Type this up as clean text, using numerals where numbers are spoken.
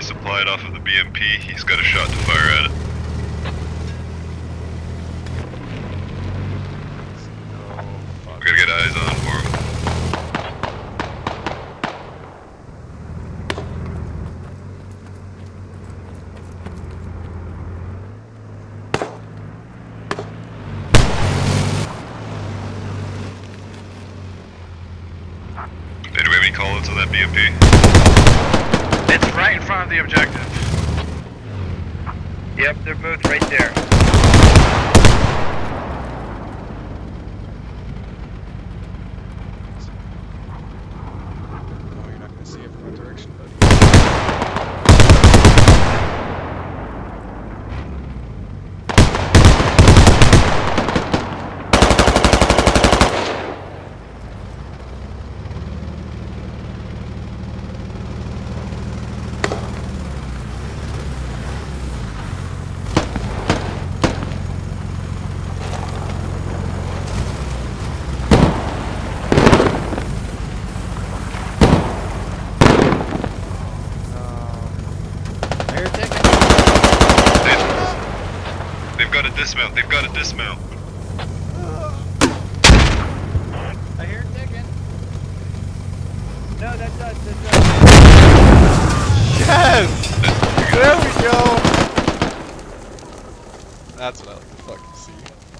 supplied off of the BMP. He's got a shot to fire at it. We gotta get eyes on for him. Hey, do we have any call-outs on that BMP? It's right in front of the objective. Yep, they're both right there. Oh, you're not gonna see it from that direction, buddy. They've got a dismount. They've got a dismount. I hear it ticking. No, that's us, that's us. Yes! There we go! That's what I like to fucking see.